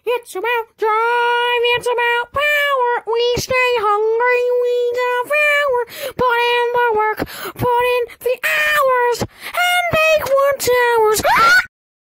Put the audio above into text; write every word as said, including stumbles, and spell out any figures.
It's about drive, it's about power. We stay hungry, we devour. Put in the work, put in the hours.